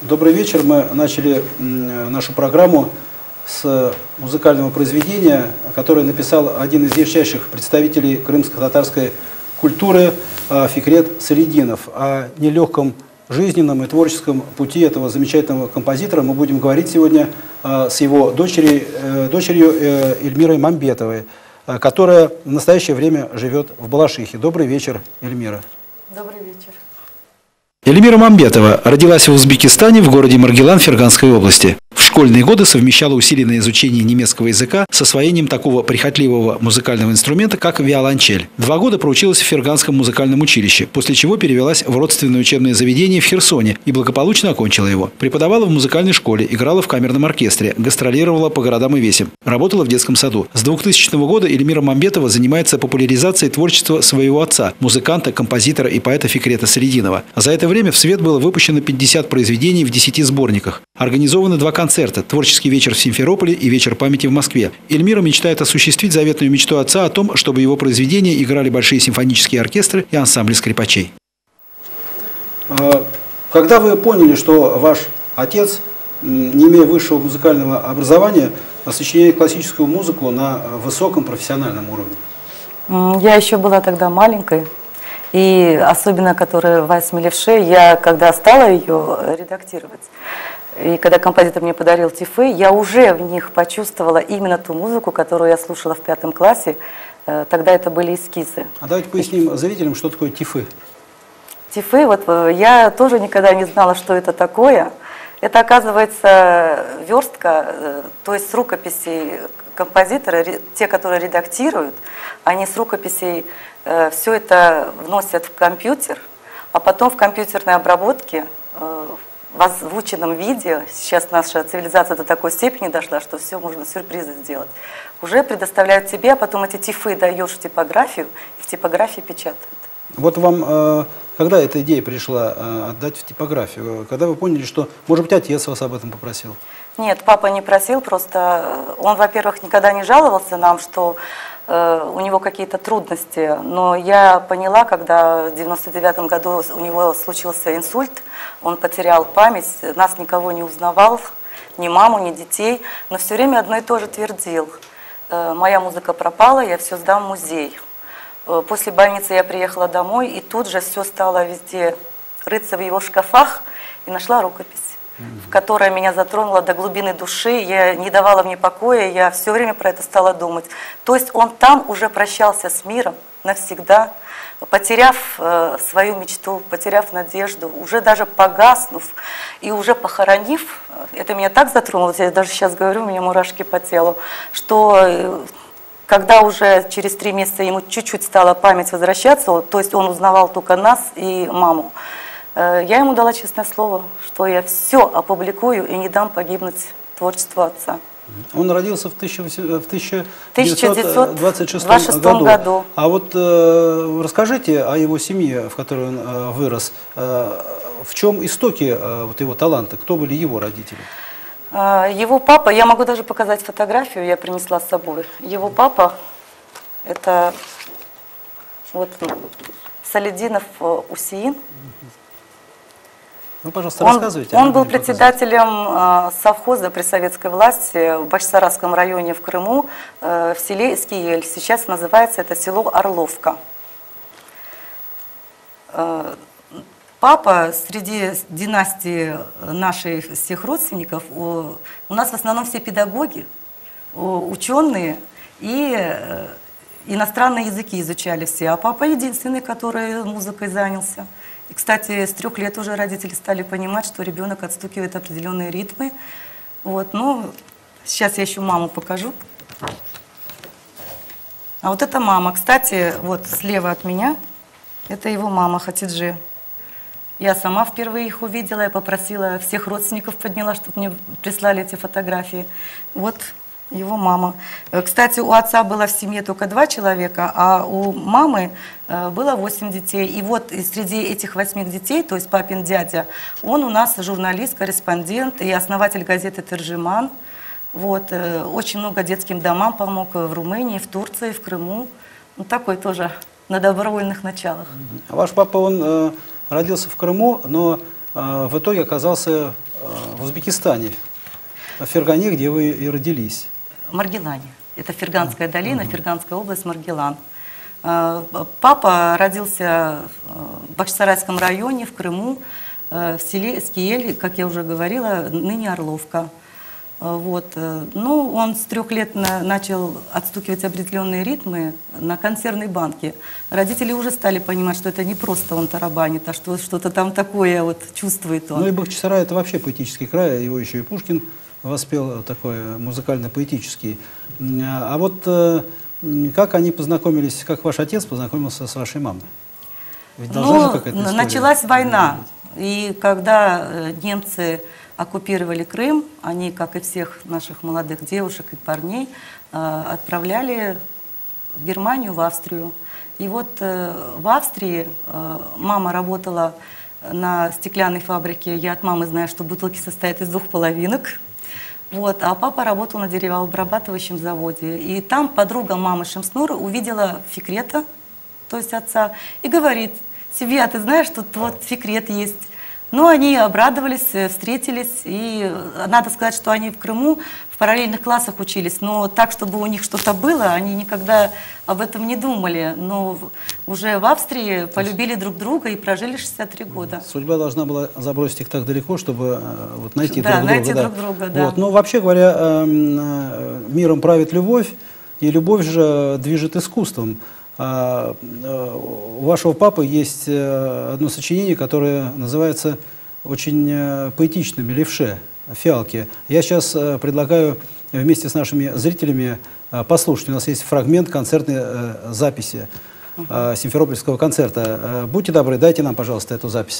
Добрый вечер. Мы начали нашу программу с музыкального произведения, которое написал один из ярчайших представителей крымско-татарской культуры Фикрет Салидинов. О нелегком жизненном и творческом пути этого замечательного композитора мы будем говорить сегодня с его дочерью Эльмирой Мамбетовой, которая в настоящее время живет в Балашихе. Добрый вечер, Эльмира. Добрый вечер. Эльмира Мамбетова родилась в Узбекистане в городе Маргилан Ферганской области. В школьные годы совмещала усиленное изучение немецкого языка с освоением такого прихотливого музыкального инструмента, как виолончель. 2 года проучилась в Ферганском музыкальном училище, после чего перевелась в родственное учебное заведение в Херсоне и благополучно окончила его. Преподавала в музыкальной школе, играла в камерном оркестре, гастролировала по городам и весям, работала в детском саду. С 2000 года Эльмира Мамбетова занимается популяризацией творчества своего отца, музыканта, композитора и поэта Фикрета Салидинова. За это время в свет было выпущено 50 произведений в 10 сборниках. Организованы 2 концерта – творческий вечер в Симферополе и вечер памяти в Москве. Эльмира мечтает осуществить заветную мечту отца о том, чтобы его произведения играли большие симфонические оркестры и ансамбли скрипачей. Когда вы поняли, что ваш отец, не имея высшего музыкального образования, сочиняет классическую музыку на высоком профессиональном уровне? Я еще была тогда маленькой, и особенно, которая «Вальс Мелевше», я когда стала ее редактировать, и когда композитор мне подарил тифы, я уже в них почувствовала именно ту музыку, которую я слушала в 5 классе. Тогда это были эскизы. А давайте поясним зрителям, что такое тифы. Тифы, вот я тоже никогда не знала, что это такое. Это, оказывается, верстка, то есть с рукописей композитора, те, которые редактируют, они с рукописей все это вносят в компьютер, а потом в компьютерной обработке в озвученном виде, сейчас наша цивилизация до такой степени дошла, что все можно сюрпризы сделать, уже предоставляют тебе, а потом эти тифы даешь в типографию, и в типографии печатают. Вот вам, когда эта идея пришла отдать в типографию? Когда вы поняли, что, может быть, отец вас об этом попросил? Нет, папа не просил, просто он, во-первых, никогда не жаловался нам, что у него какие-то трудности, но я поняла, когда в 99 году у него случился инсульт, он потерял память, нас никого не узнавал, ни маму, ни детей, но все время одно и то же твердил: моя музыка пропала, я все сдам в музей. После больницы я приехала домой, и тут же все стало везде рыться в его шкафах, и нашла рукопись, которая меня затронула до глубины души, не давала мне покоя, я все время про это стала думать. То есть он там уже прощался с миром навсегда, потеряв свою мечту, потеряв надежду, уже даже погаснув и уже похоронив. Это меня так затронуло, я даже сейчас говорю, у меня мурашки по телу, что когда уже через 3 месяца ему чуть-чуть стала память возвращаться, то есть он узнавал только нас и маму, я ему дала честное слово, что я все опубликую и не дам погибнуть творчеству отца. Он родился в 1926 году. А вот расскажите о его семье, в которой он вырос. В чем истоки вот его таланта? Кто были его родители? Его папа, я могу даже показать фотографию, я принесла с собой. Его папа, это вот Салидинов Усеин. Ну, пожалуйста, рассказывайте. Он был председателем совхоза при советской власти в Башсарасском районе в Крыму, в селе Искиель. Сейчас называется это село Орловка. Папа среди династии наших всех родственников, у нас в основном все педагоги, ученые и иностранные языки изучали все, а папа единственный, который музыкой занялся. И, кстати, с 3 лет уже родители стали понимать, что ребенок отстукивает определенные ритмы. Вот, ну, сейчас я еще маму покажу. А вот это мама. Кстати, вот слева от меня, это его мама Хатиджи. Я сама впервые их увидела, я попросила всех родственников, подняла, чтобы мне прислали эти фотографии. Вот его мама. Кстати, у отца было в семье только 2 человека, а у мамы было 8 детей. И вот среди этих 8 детей, то есть папин дядя, он у нас журналист, корреспондент и основатель газеты «Тыржиман». Вот, очень много детским домам помог в Румынии, в Турции, в Крыму. Ну, такой тоже на добровольных началах. А ваш папа, он родился в Крыму, но в итоге оказался в Узбекистане, в Фергане, где вы и родились. В Маргилане. Это Ферганская долина, Ферганская область, Маргилан. Папа родился в Бахчисарайском районе, в Крыму, в селе Скиель, как я уже говорила, ныне Орловка. Вот. Ну, он с 3 лет начал отстукивать определенные ритмы на консервной банке. Родители уже стали понимать, что это не просто он тарабанит, а что что-то там такое вот чувствует он. Ну и Бахчисарай — это вообще поэтический край, его еще и Пушкин воспел, такой музыкально-поэтический. А вот как они познакомились, как ваш отец познакомился с вашей мамой? Ведь должна же какая-то история началась война, быть. и когда немцы оккупировали Крым, они, как и всех наших молодых девушек и парней, отправляли в Германию, в Австрию. И вот в Австрии мама работала на стеклянной фабрике. Я от мамы знаю, что бутылки состоят из 2 половинок. Вот, а папа работал на деревообрабатывающем заводе. И там подруга мамы Шемснура увидела Фикрета, то есть отца, и говорит: «Себе, ты знаешь, тут вот Фикрет есть». Ну, они обрадовались, встретились, и надо сказать, что они в Крыму в параллельных классах учились, но так, чтобы у них что-то было, они никогда об этом не думали. Но уже в Австрии полюбили друг друга и прожили 63 года. Судьба должна была забросить их так далеко, чтобы вот найти Да, друг найти друга. друг друга, да. Вот. Но вообще говоря, миром правит любовь, и любовь же движет искусством. У вашего папы есть одно сочинение, которое называется очень поэтичным «Левше», «Фиалки». Я сейчас предлагаю вместе с нашими зрителями послушать. У нас есть фрагмент концертной записи Симферопольского концерта. Будьте добры, дайте нам, пожалуйста, эту запись.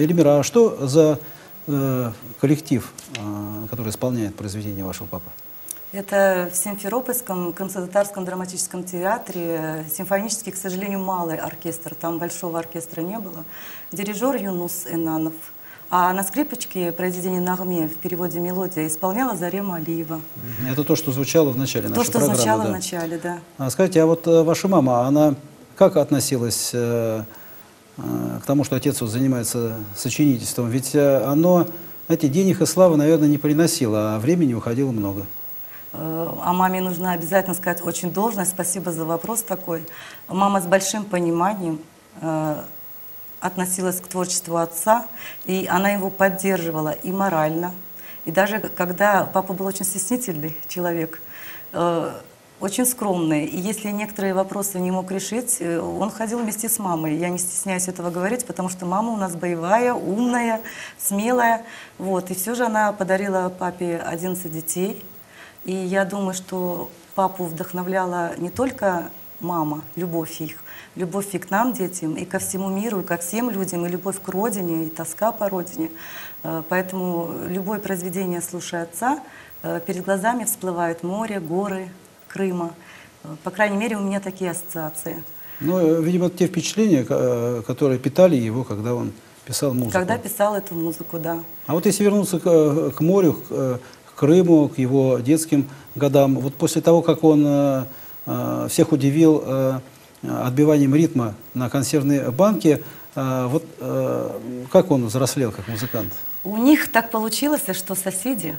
Эльмира, а что за коллектив, который исполняет произведения вашего папы? Это в Симферопольском крымско-татарском драматическом театре симфонический, к сожалению, малый оркестр, там большого оркестра не было. Дирижер Юнус Энанов. А на скрипочке произведение «Нагме» в переводе «Мелодия» исполняла Зарема Алиева. Это то, что звучало в начале нашей программы. То, что звучало в начале, да. Скажите, а вот ваша мама, она как относилась к тому, что отец вот занимается сочинительством? Ведь оно, знаете, денег и славы, наверное, не приносило, а времени уходило много. А маме нужно обязательно сказать очень должное. Спасибо за вопрос такой. Мама с большим пониманием относилась к творчеству отца, и она его поддерживала и морально. И даже когда папа был очень стеснительный человек, очень скромный, и если некоторые вопросы не мог решить, он ходил вместе с мамой. Я не стесняюсь этого говорить, потому что мама у нас боевая, умная, смелая. Вот. И все же она подарила папе 11 детей. И я думаю, что папу вдохновляла не только мама, любовь их, любовь и к нам, детям, и ко всему миру, и ко всем людям, и любовь к родине, и тоска по родине. Поэтому любое произведение, слушая отца, перед глазами всплывает море, горы, Крыма. По крайней мере, у меня такие ассоциации. Ну, видимо, те впечатления, которые питали его, когда он писал музыку. Когда писал эту музыку, да. А вот если вернуться к морю, к Крыму, к его детским годам, вот после того, как он всех удивил отбиванием ритма на консервной банке, вот как он взрослел как музыкант? У них так получилось, что соседи,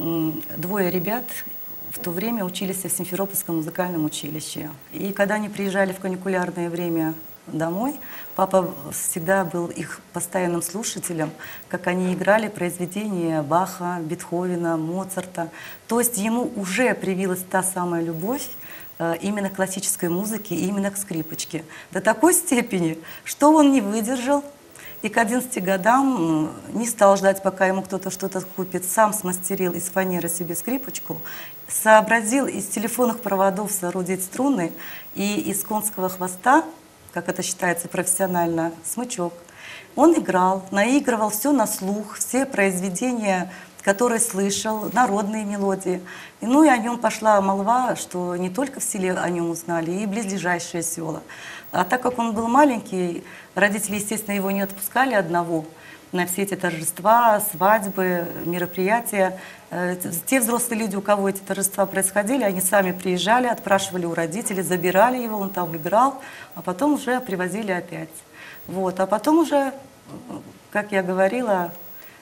двое ребят, в то время учились в Симферопольском музыкальном училище. И когда они приезжали в каникулярное время домой, папа всегда был их постоянным слушателем, как они играли произведения Баха, Бетховена, Моцарта. То есть ему уже привилась та самая любовь именно к классической музыке и именно к скрипочке. До такой степени, что он не выдержал и к 11 годам не стал ждать, пока ему кто-то что-то купит. Сам смастерил из фанеры себе скрипочку, сообразил из телефонных проводов соорудить струны и из конского хвоста, как это считается профессионально, смычок. Он играл, наигрывал все на слух, все произведения, которые слышал, народные мелодии. И, ну и о нем пошла молва, что не только в селе о нем узнали, и близлежащие села. А так как он был маленький, родители, естественно, его не отпускали одного на все эти торжества, свадьбы, мероприятия. Те взрослые люди, у кого эти торжества происходили, они сами приезжали, отпрашивали у родителей, забирали его, он там играл, а потом уже привозили опять. Вот. А потом уже, как я говорила,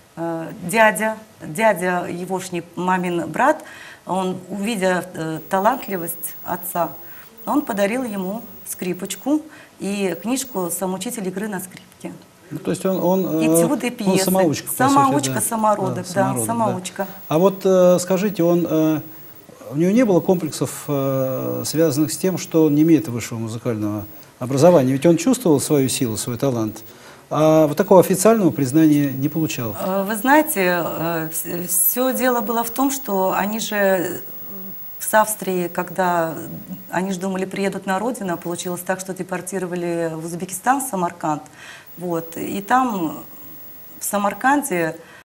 дядя егошний мамин брат, он, увидя талантливость отца, он подарил ему скрипочку и книжку «Самоучитель игры на скрипке». Ну, то есть он этюды, пьесы. самоучка. Самоучка, да. самородок, да, самоучка. Да. А вот скажите, у него не было комплексов, связанных с тем, что он не имеет высшего музыкального образования? Ведь он чувствовал свою силу, свой талант, а вот такого официального признания не получал. Вы знаете, все дело было в том, что они же с Австрии, когда они же думали, приедут на родину, получилось так, что депортировали в Узбекистан, Самарканд. Вот. И там, в Самарканде,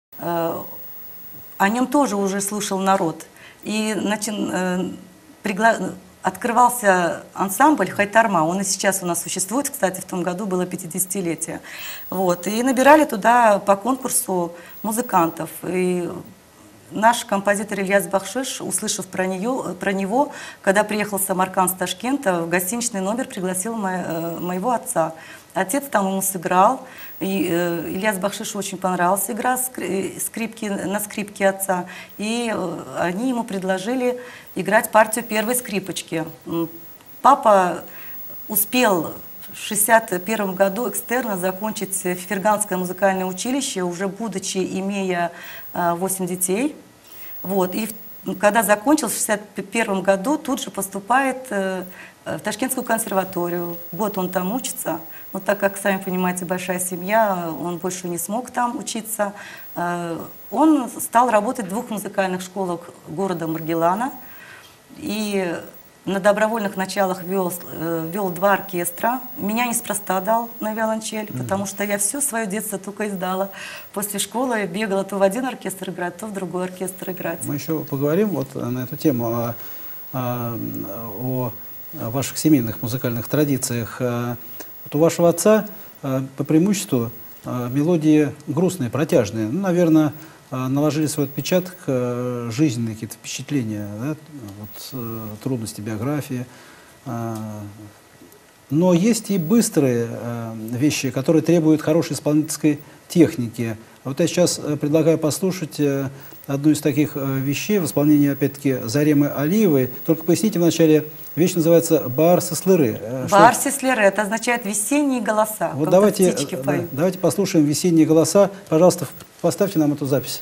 о нем тоже уже слушал народ. И открывался ансамбль «Хайтарма». Он и сейчас у нас существует. Кстати, в том году было 50-летие. Вот. И набирали туда по конкурсу музыкантов. И наш композитор Ильяс Бахшиш, услышав про него, когда приехал в Самарканд с Ташкента, в гостиничный номер пригласил моего отца. Отец там ему сыграл, и Ильяс Бахшишу очень понравилась игра на скрипке отца, и они ему предложили играть партию первой скрипочки. Папа успел в 1961 году экстерно закончить Ферганское музыкальное училище, уже будучи, имея 8 детей. Вот. И когда закончил в 1961 году, тут же поступает в Ташкентскую консерваторию. Год он там учится. Но так как, сами понимаете, большая семья, он больше не смог там учиться. Он стал работать в 2 музыкальных школах города Маргелана. И на добровольных началах вел 2 оркестра. Меня неспроста дал на виолончель, потому что я все свое детство только издала. После школы я бегала то в один оркестр играть, то в другой оркестр играть. Мы еще поговорим вот на эту тему, о ваших семейных музыкальных традициях. Вот у вашего отца по преимуществу мелодии грустные, протяжные. Ну, наверное, наложили свой отпечаток жизненные какие-то впечатления, да? Вот, трудности биографии. Но есть и быстрые вещи, которые требуют хорошей исполнительской техники. Вот я сейчас предлагаю послушать одну из таких вещей в исполнении, опять-таки, Заремы Алиевой. Только поясните вначале, вещь называется «Баар-Сеслеры». Баар-Сеслеры — это означает «весенние голоса», вот когда птички поют. давайте послушаем «Весенние голоса». Пожалуйста, поставьте нам эту запись.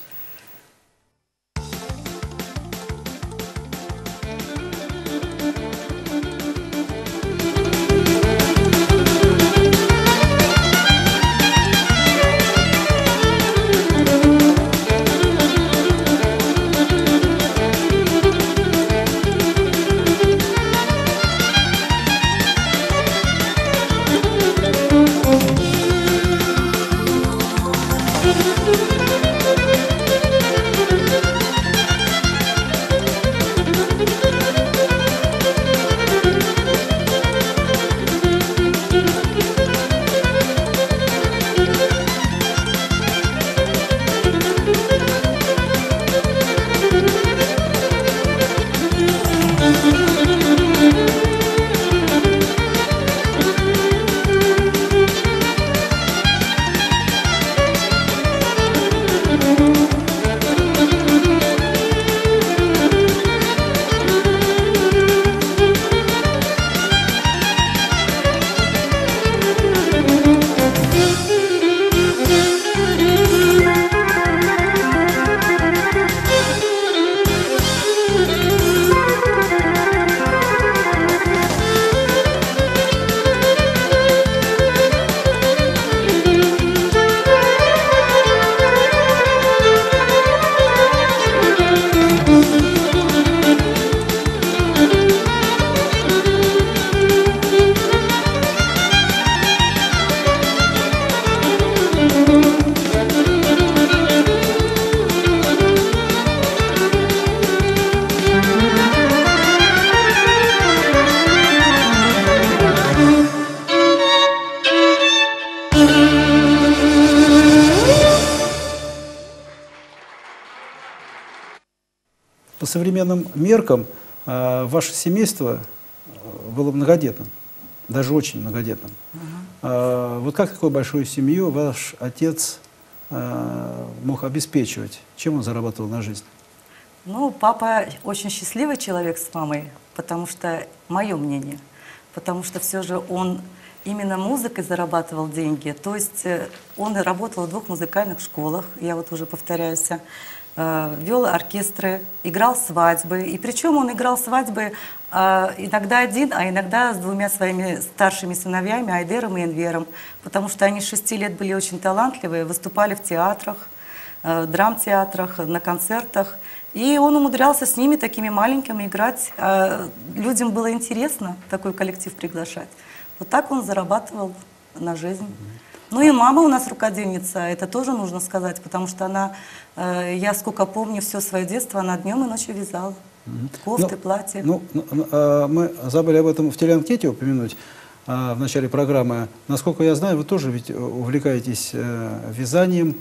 По современным меркам ваше семейство было многодетным, даже очень многодетным. Вот как такую большую семью ваш отец мог обеспечивать? Чем он зарабатывал на жизнь? Ну, папа очень счастливый человек с мамой, потому что, мое мнение, потому что все же он именно музыкой зарабатывал деньги. То есть он работал в 2 музыкальных школах, я вот уже повторяюсь, вел оркестры, играл свадьбы. И причем он играл свадьбы иногда один, а иногда с 2 своими старшими сыновьями, Айдером и Энвером, потому что они с 6 лет были очень талантливые, выступали в театрах, в драмтеатрах, на концертах. И он умудрялся с ними такими маленькими играть. Людям было интересно такой коллектив приглашать. Вот так он зарабатывал на жизнь. Ну и мама у нас рукодельница, это тоже нужно сказать, потому что она, я сколько помню, все свое детство, она днем и ночью вязала. Кофты, платья. Мы забыли об этом в телеанкете упомянуть в начале программы. Насколько я знаю, вы тоже ведь увлекаетесь вязанием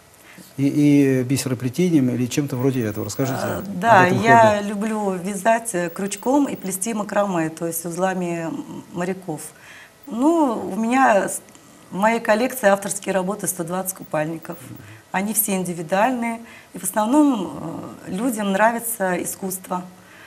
и бисероплетением или чем-то вроде этого. Расскажите Да, об этом я хобби. люблю вязать крючком и плести макраме, то есть узлами моряков. Ну, у меня в моей коллекции авторские работы 120 купальников. Они все индивидуальные. И в основном людям нравится искусство.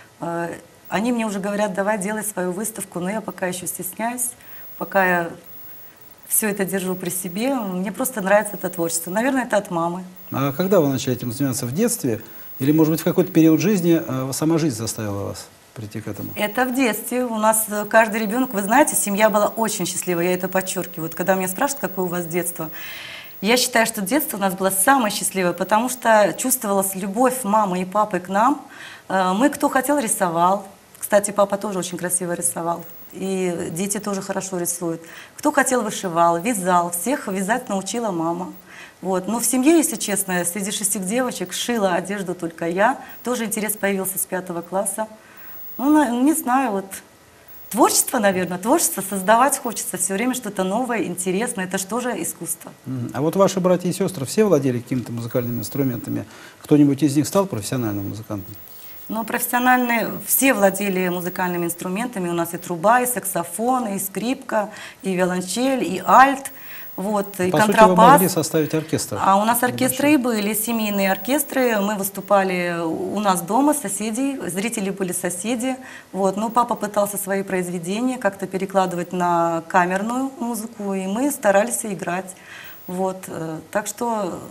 Они мне уже говорят, давай делай свою выставку, но я пока еще стесняюсь, пока я все это держу при себе. Мне просто нравится это творчество. Наверное, это от мамы. А когда вы начали этим заниматься? В детстве? Или, может быть, в какой-то период жизни сама жизнь заставила вас прийти к этому? Это в детстве. У нас каждый ребенок, вы знаете, семья была очень счастлива, я это подчеркиваю. Вот когда меня спрашивают, какое у вас детство, я считаю, что детство у нас было самое счастливое, потому что чувствовалась любовь мамы и папы к нам. Мы, кто хотел, рисовал, Кстати, папа тоже очень красиво рисовал. И дети тоже хорошо рисуют. Кто хотел, вышивал, вязал. Всех вязать научила мама. Вот. Но в семье, если честно, среди 6 девочек шила одежду только я. Тоже интерес появился с 5 класса. Ну, не знаю, вот творчество, наверное, творчество, создавать хочется все время что-то новое, интересное. Это же тоже искусство. А вот ваши братья и сестры все владели какими-то музыкальными инструментами? Кто-нибудь из них стал профессиональным музыкантом? Но профессиональные все владели музыкальными инструментами. У нас и труба, и саксофон, и скрипка, и виолончель, и альт, вот, и По контрабас. сути, вы могли составить оркестр. А у нас оркестры и были, семейные оркестры. Мы выступали у нас дома, соседей, зрители были соседи. Вот. Но папа пытался свои произведения как-то перекладывать на камерную музыку, и мы старались играть. Вот. Так что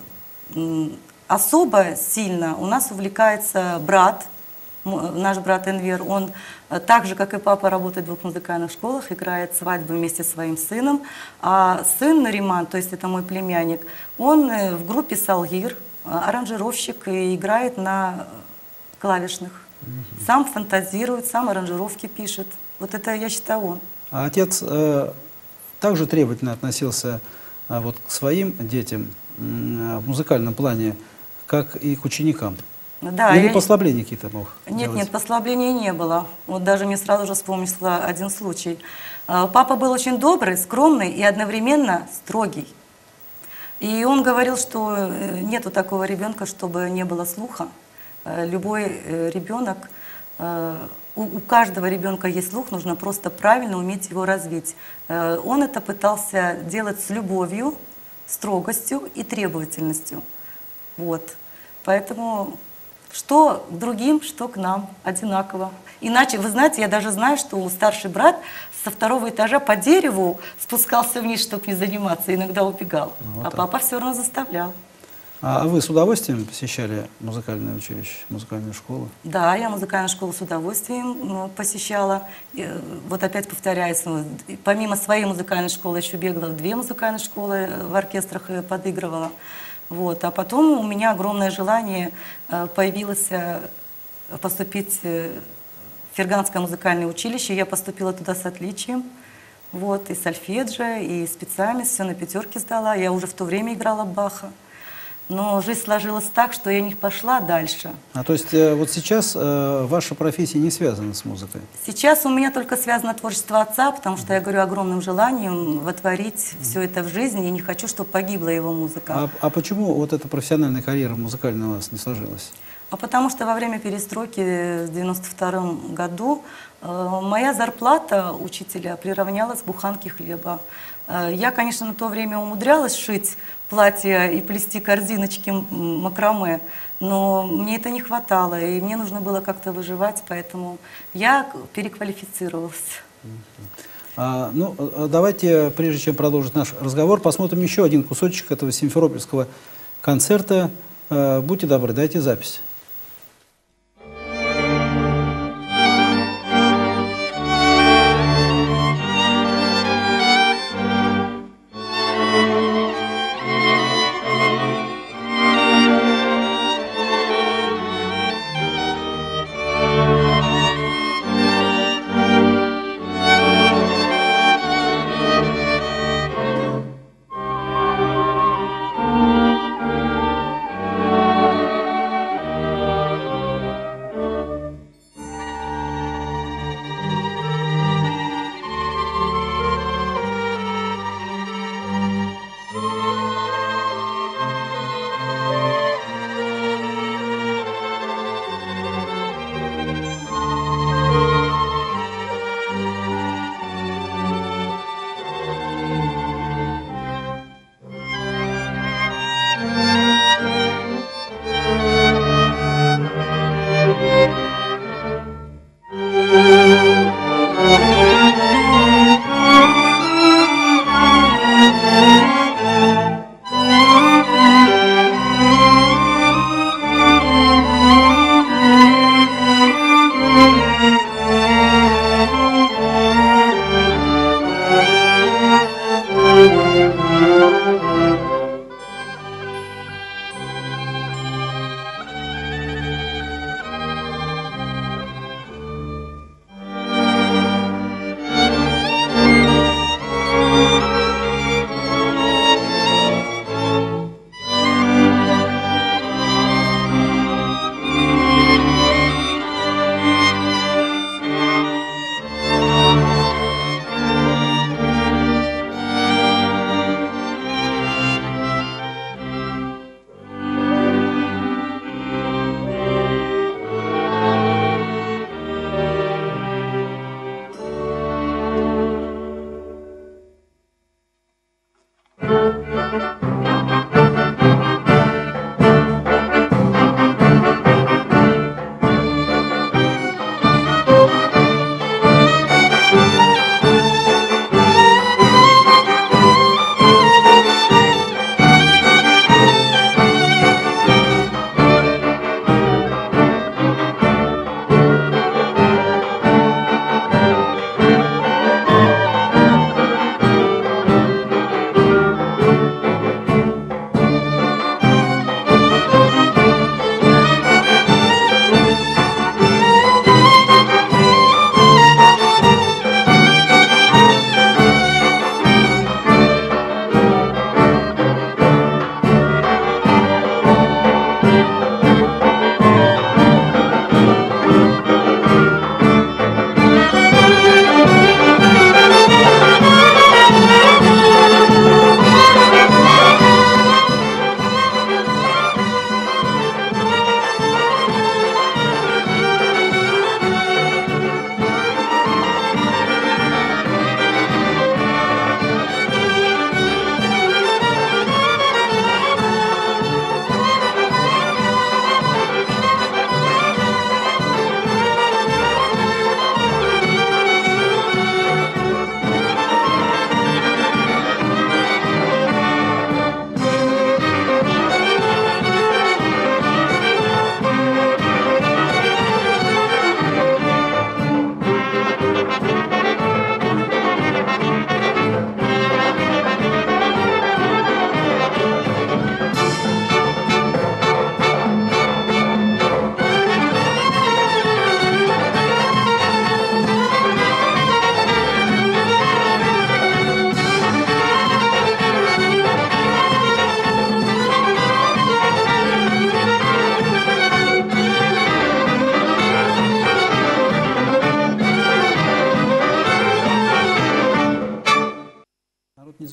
особо сильно у нас увлекается брат. Наш брат Энвер, он так же, как и папа, работает в 2 музыкальных школах, играет свадьбы вместе со своим сыном. А сын Нариман, то есть это мой племянник, он в группе «Салгир», аранжировщик и играет на клавишных. Сам фантазирует, сам аранжировки пишет. Вот это, я считаю, он. А отец также требовательно относился вот к своим детям в музыкальном плане, как и к ученикам? Да, Или послабления какие-то мог Нет, делать? нет, послаблений не было. Вот даже мне сразу же вспомнился один случай. Папа был очень добрый, скромный и одновременно строгий. И он говорил, что нету такого ребенка, чтобы не было слуха. Любой ребенок, у каждого ребенка есть слух, нужно просто правильно уметь его развить. Он это пытался делать с любовью, строгостью и требовательностью. Вот. Поэтому что к другим, что к нам, одинаково. Иначе, вы знаете, я даже знаю, что старший брат со 2-го этажа по дереву спускался вниз, чтобы не заниматься, иногда убегал. Вот а папа все равно заставлял. А вы с удовольствием посещали музыкальное училище, музыкальную школу? Да, я музыкальную школу с удовольствием посещала. И, вот опять повторяюсь, помимо своей музыкальной школы еще бегала в 2 музыкальные школы, в оркестрах и подыгрывала. Вот. А потом у меня огромное желание появилось поступить в Ферганское музыкальное училище. Я поступила туда с отличием. Вот. И сольфеджио, и специальность, все на 5 сдала. Я уже в то время играла Баха. Но жизнь сложилась так, что я не пошла дальше. То есть вот сейчас ваша профессия не связана с музыкой? Сейчас у меня только связано творчество отца, потому что я говорю огромным желанием вотворить все это в жизни, и не хочу, чтобы погибла его музыка. А почему вот эта профессиональная карьера музыкальная у вас не сложилась? А потому что во время перестройки в 92 году моя зарплата учителя приравнялась к буханке хлеба. Я, конечно, на то время умудрялась шить платья и плести корзиночки макраме, но мне это не хватало, и мне нужно было как-то выживать, поэтому я переквалифицировалась. Давайте, прежде чем продолжить наш разговор, посмотрим еще один кусочек этого симферопольского концерта. Будьте добры, дайте запись.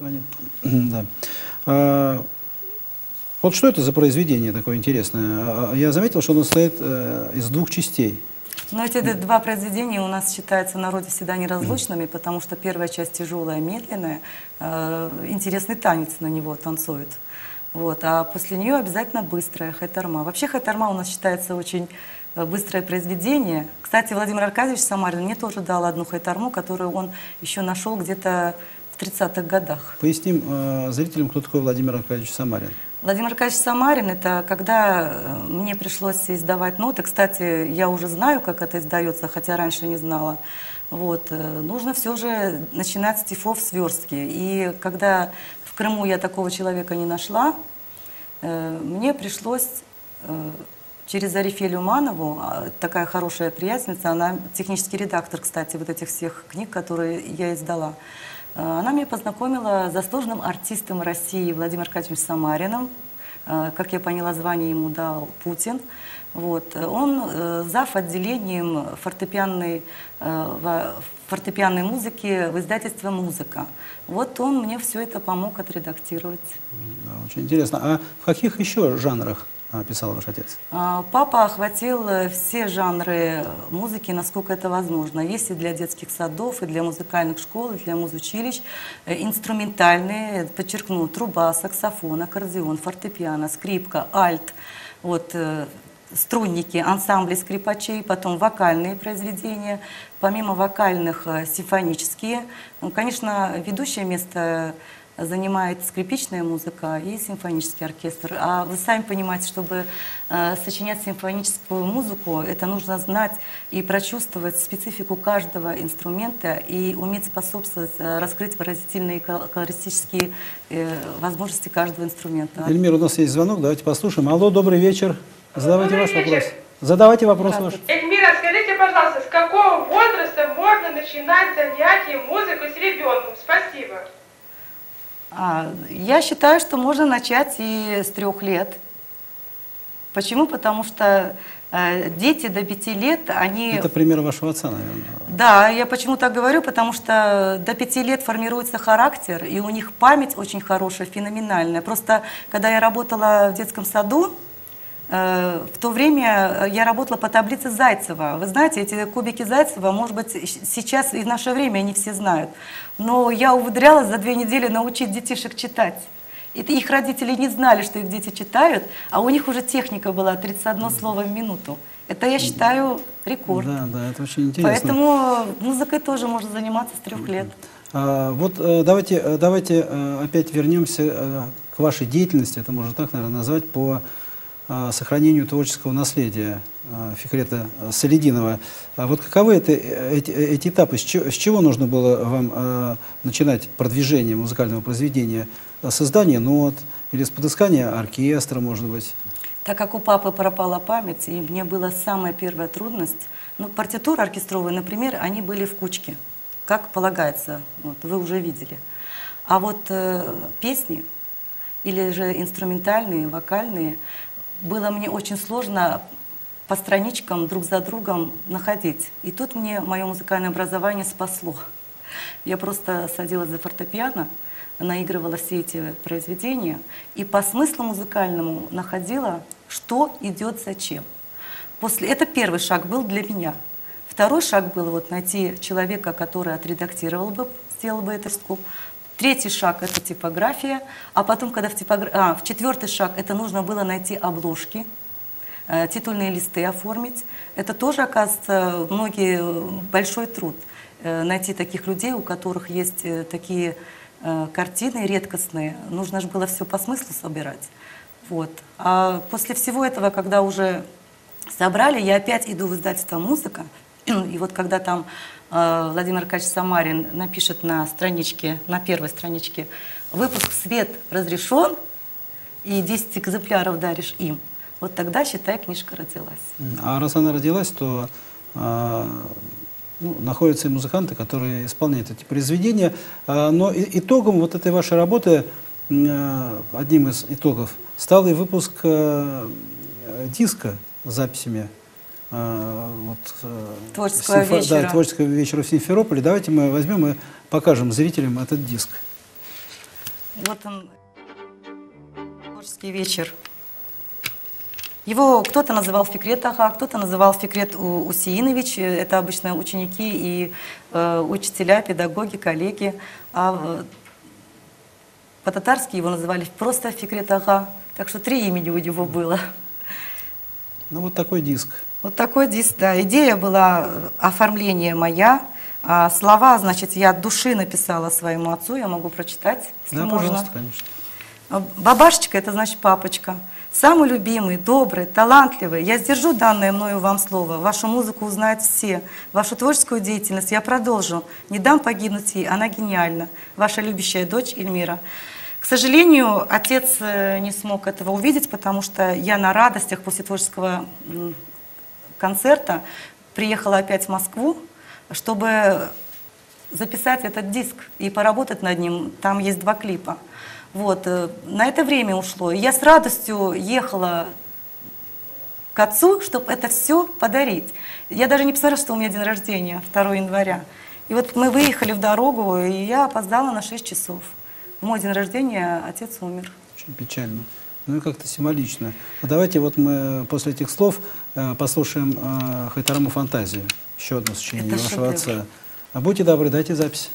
звонит. Да. Вот что это за произведение такое интересное? Я заметил, что оно состоит из двух частей. Но эти два произведения у нас считаются в народе всегда неразлучными, потому что первая часть тяжелая, медленная, интересный танец на него танцует. Вот, а после нее обязательно быстрая хайтарма. Вообще хайтарма у нас считается очень быстрое произведение. Кстати, Владимир Аркадьевич Самарин мне тоже дал одну хайтарму, которую он еще нашел где-то в 30-х годах. Поясним зрителям, кто такой Владимир Аркадьевич Самарин. Владимир Аркадьевич Самарин — это когда мне пришлось издавать ноты. Кстати, я уже знаю, как это издается, хотя раньше не знала. Вот. Нужно все же начинать с стихов сверстки. И когда в Крыму я такого человека не нашла, мне пришлось через Арифелю Манову, такая хорошая приятельница, она технический редактор, кстати, вот этих всех книг, которые я издала, она меня познакомила с заслуженным артистом России Владимиром Аркадьевичем Самариным. Как я поняла, звание ему дал Путин. Вот. Он зав. Отделением фортепианной музыки в издательстве «Музыка». Вот он мне все это помог отредактировать. Да, очень интересно. А в каких еще жанрах писал ваш отец? Папа охватил все жанры музыки, насколько это возможно. Есть и для детских садов, и для музыкальных школ, и для музучилищ. Инструментальные, подчеркну, труба, саксофон, аккордеон, фортепиано, скрипка, альт, вот, струнники, ансамбли скрипачей, потом вокальные произведения, помимо вокальных симфонические. Ну, конечно, ведущее место занимает скрипичная музыка и симфонический оркестр. А вы сами понимаете, чтобы сочинять симфоническую музыку, это нужно знать и прочувствовать специфику каждого инструмента и уметь способствовать раскрыть выразительные и колористические возможности каждого инструмента. Эльмира, у нас есть звонок, давайте послушаем. Алло, добрый вечер. Задавайте ваш вопрос. Задавайте вопрос ваш. Эльмира, скажите, пожалуйста, с какого возраста можно начинать занятия музыкой с ребенком? Спасибо. Я считаю, что можно начать и с 3 лет. Почему? Потому что дети до 5 лет, они... Это пример вашего отца, наверное. Да, я почему так говорю, потому что до 5 лет формируется характер, и у них память очень хорошая, феноменальная. Просто, когда я работала в детском саду, в то время я работала по таблице Зайцева. Вы знаете, эти кубики Зайцева, может быть, сейчас и в наше время они все знают. Но я умудрялась за 2 недели научить детишек читать. И их родители не знали, что их дети читают, а у них уже техника была 31 слово в минуту. Это, я считаю, рекорд. Да, да, это очень интересно. Поэтому музыкой тоже можно заниматься с 3 лет. Вот давайте опять вернемся к вашей деятельности, это можно так, наверное, назвать, по сохранению творческого наследия Фикрета Салидинова. Вот каковы эти этапы? С чего нужно было вам начинать продвижение музыкального произведения? С издания нот или с подыскания оркестра, может быть? Так как у папы пропала память, и мне была самая первая трудность, ну, партитуры оркестровые, например, они были в кучке, как полагается, вот, вы уже видели. А вот песни, или же инструментальные, вокальные, было мне очень сложно по страничкам друг за другом находить. И тут мне мое музыкальное образование спасло. Я просто садилась за фортепиано, наигрывала все эти произведения и по смыслу музыкальному находила, что идет зачем. Это первый шаг был для меня. Второй шаг был вот найти человека, который отредактировал бы, сделал бы это стук. 3-й шаг — это типография, а потом, когда в 4-й шаг, это нужно было найти обложки, титульные листы оформить. Это тоже, оказывается, большой труд. Найти таких людей, у которых есть такие картины редкостные. Нужно же было все по смыслу собирать. Вот. А после всего этого, когда уже собрали, я опять иду в издательство «Музыка». И вот когда там Владимир Аркадьевич Самарин напишет на страничке, на первой страничке: «Выпуск в свет разрешен, и 10 экземпляров даришь им», вот тогда, считай, книжка родилась. А раз она родилась, то находятся и музыканты, которые исполняют эти произведения. Но итогом вот этой вашей работы, одним из итогов, стал и выпуск диска с записями творческого вечера. Да, творческого вечера в Симферополе. Давайте мы возьмем и покажем зрителям этот диск. Вот он, творческий вечер. Его кто-то называл Фикрет Ага, кто-то называл Фикрет Усеинович. Это обычно ученики и учителя, педагоги, коллеги. А по-татарски его называли просто Фикрет Ага. Так что 3 имени у него было. Ну, вот такой диск. Вот такой диск, да. Идея была оформление моя. А слова, значит, я от души написала своему отцу. Я могу прочитать, если Да, можно. пожалуйста, конечно. Бабашечка — это значит папочка. Самый любимый, добрый, талантливый. Я сдержу данное мною вам слово. Вашу музыку узнают все. Вашу творческую деятельность я продолжу. Не дам погибнуть ей, она гениальна. Ваша любящая дочь Эльмира. К сожалению, отец не смог этого увидеть, потому что я на радостях после творческого концерта приехала опять в Москву, чтобы записать этот диск и поработать над ним. Там есть 2 клипа. Вот, на это время ушло. И я с радостью ехала к отцу, чтобы это все подарить. Я даже не представляла, что у меня день рождения, 2 января. И вот мы выехали в дорогу, и я опоздала на 6 часов. В мой день рождения отец умер. Очень печально. Ну и как-то символично. А давайте вот мы после этих слов послушаем Хайтараму «Фантазию». Еще одно сочинение Это вашего шедевр. отца. А будьте добры, дайте запись.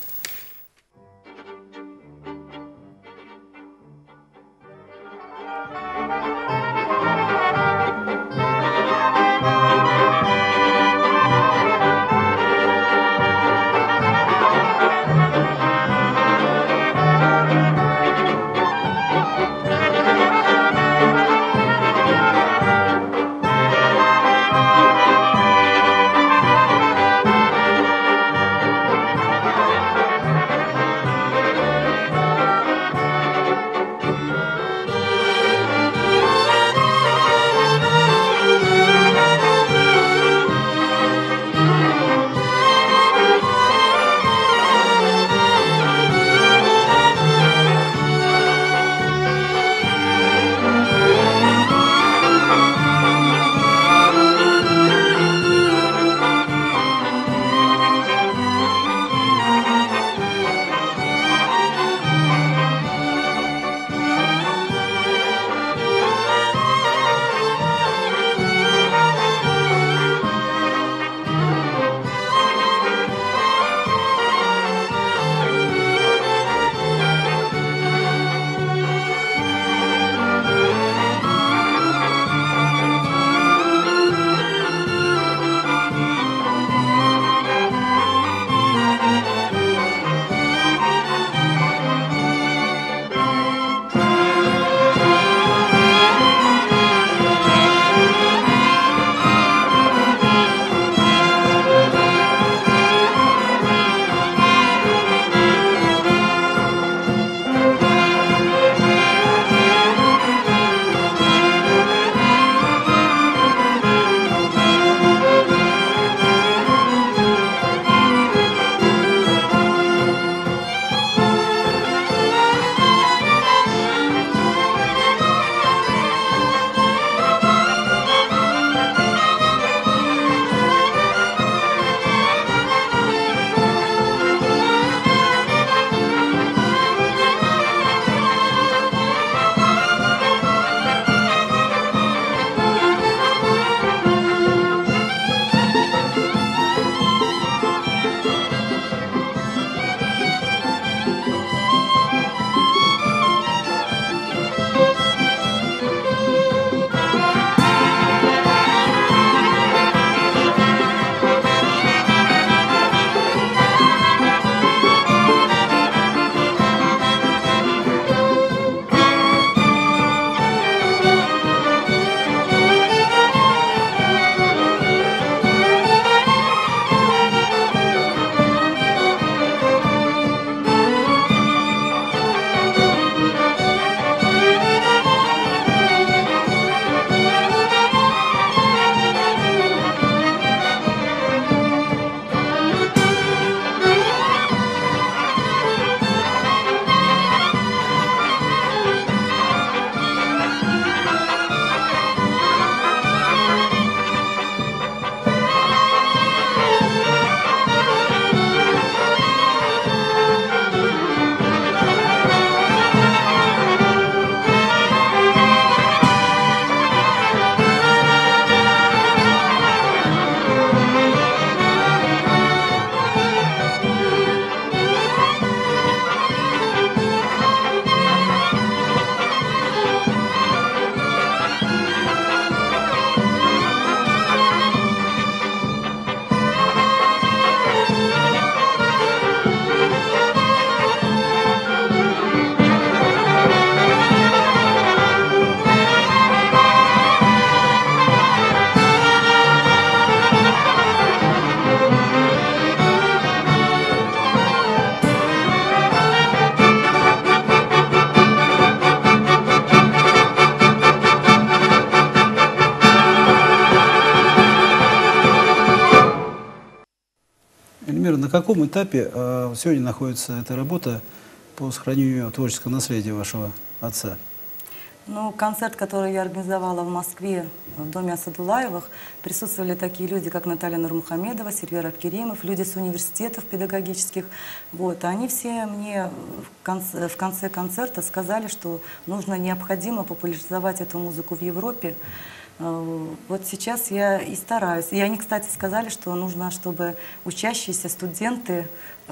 каком этапе сегодня находится эта работа по сохранению творческого наследия вашего отца? Ну, концерт, который я организовала в Москве, в доме Асадулаевых, присутствовали такие люди, как Наталья Нурмухамедова, Сервер Абкеримов, люди с университетов педагогических. Вот. Они все мне в конце концерта сказали, что необходимо популяризовать эту музыку в Европе. Вот сейчас я и стараюсь. И они, кстати, сказали, что нужно, чтобы учащиеся студенты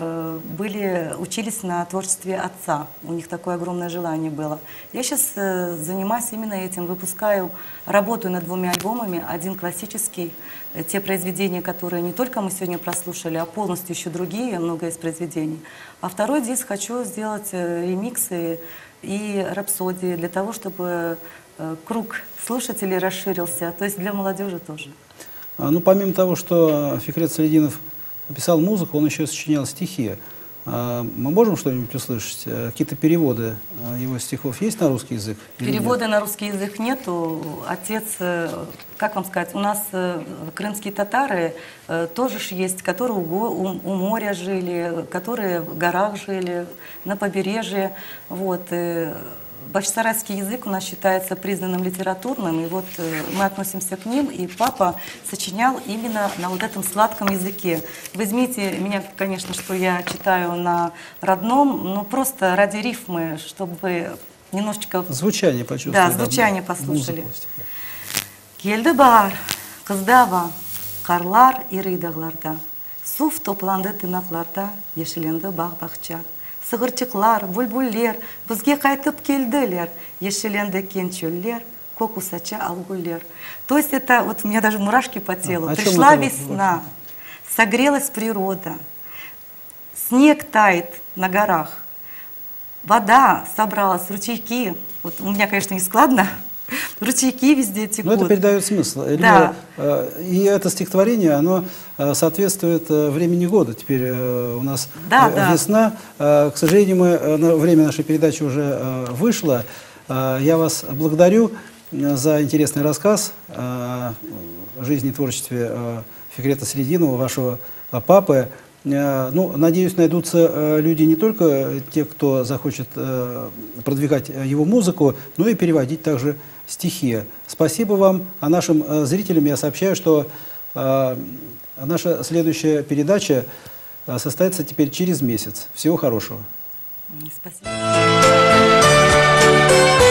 учились на творчестве отца. У них такое огромное желание было. Я сейчас занимаюсь именно этим. Работаю над 2 альбомами. Один классический, те произведения, которые не только мы сегодня прослушали, а полностью еще другие, много из произведений. А второй диск хочу сделать ремиксы и рапсодии для того, чтобы круг слушателей расширился, то есть для молодежи тоже. Ну, помимо того, что Фикрет Салидинов написал музыку, он еще сочинял стихи. Мы можем что-нибудь услышать? Какие-то переводы его стихов есть на русский язык? Перевода на русский язык нету. Отец, как вам сказать, у нас крымские татары тоже есть, которые у моря жили, которые в горах жили, на побережье. Вот. Башкирский язык у нас считается признанным литературным, и вот мы относимся к ним, и папа сочинял именно на вот этом сладком языке. Возьмите меня, конечно, что я читаю на родном, но просто ради рифмы, чтобы вы немножечко... Звучание почувствовали. Да, звучание послушали. Келді бар, қыздава, қарлар ири дағларда, суф топланды тырнақларда, ешеленді бақ-бақча. Сығырчықлар, бүлбүллер, бізге қайтып келділер, ешеленді кен чөллер, көк усача алгүллер. То есть это, вот у меня даже мурашки по телу. Пришла весна, согрелась природа, снег тает на горах, вода собралась, ручейки, вот у меня, конечно, не складно, ручейки везде текут. Но это передает смысл. Да. И это стихотворение, оно соответствует времени года. Теперь у нас весна. К сожалению, время нашей передачи уже вышло. Я вас благодарю за интересный рассказ о жизни и творчестве Фикрета Салидинова, вашего папы. Ну, надеюсь, найдутся люди не только те, кто захочет продвигать его музыку, но и переводить также стихи. Спасибо вам. А нашим зрителям я сообщаю, что наша следующая передача состоится теперь через месяц. Всего хорошего. Спасибо.